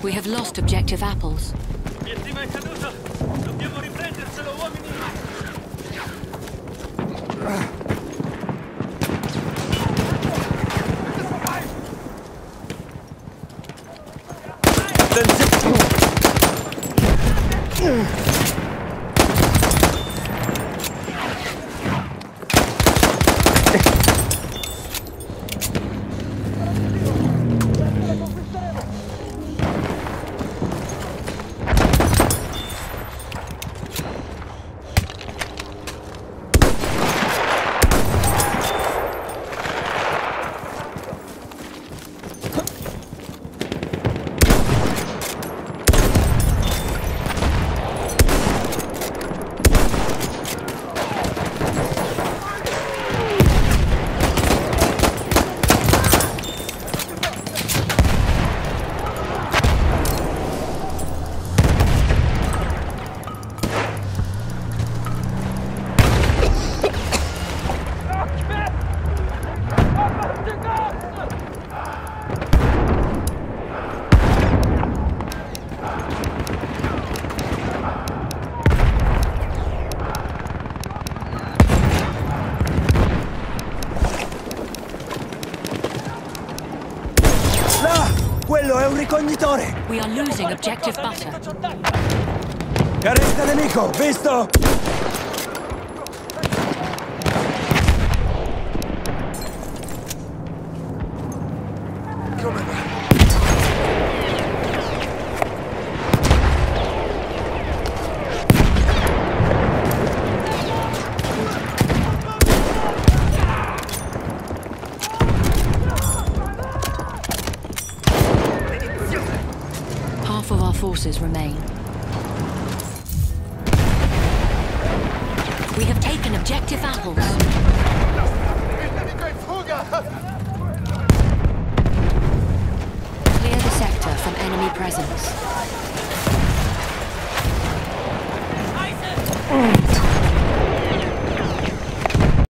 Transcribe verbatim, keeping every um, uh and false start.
We have lost objective apples. L'obiettivo è caduto! Dobbiamo riprenderselo, uomini! Quello è un ricognitore! We are losing objective butter. Carretta nemico, visto? Come va? Half of our forces remain. We have taken objective apples. Clear the sector from enemy presence.